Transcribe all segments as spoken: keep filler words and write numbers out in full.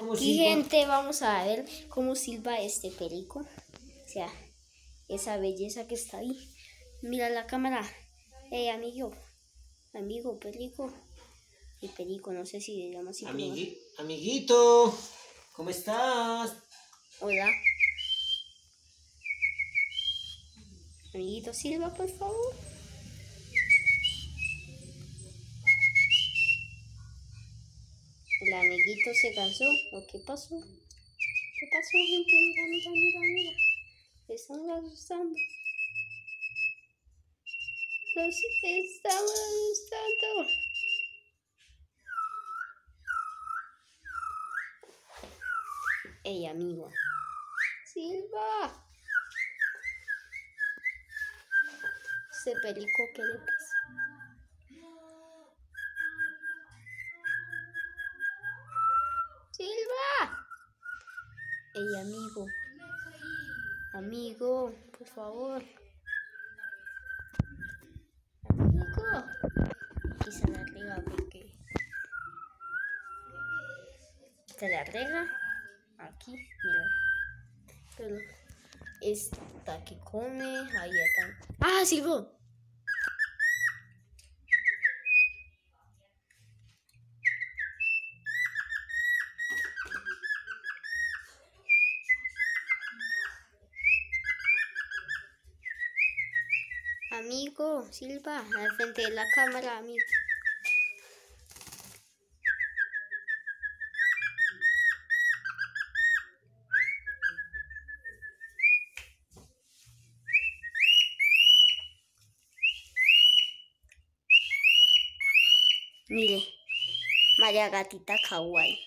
cómo Y silba. gente, vamos a ver cómo silba este perico. O sea, esa belleza que está ahí. Mira la cámara. Hey, amigo. Amigo, perico. Y perico, no sé si se llama así. pero- Amigui- amiguito, ¿cómo estás? Hola. Amiguito, silba, por favor. El amiguito se cansó. ¿O qué pasó? ¿Qué pasó, gente? Mira, mira, mira, mira. Se están asustando. Los estamos asustando. Ey, amigo. Silva. Este perico, ¿qué le pasa? Silva. Ey, amigo. Amigo, por favor. Amigo. Quizá la rega porque... Se la rega. Aquí, mira. Pero esta que come, ahí está. ¡Ah, silbó! Amigo, silba, al frente de la cámara, amigo. Mire, María Gatita Kawaii.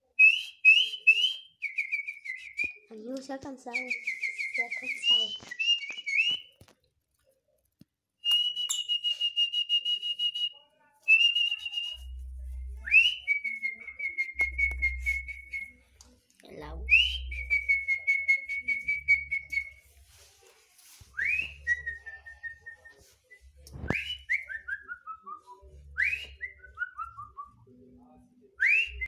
Amigo, se ha cansado. Se ha cansado.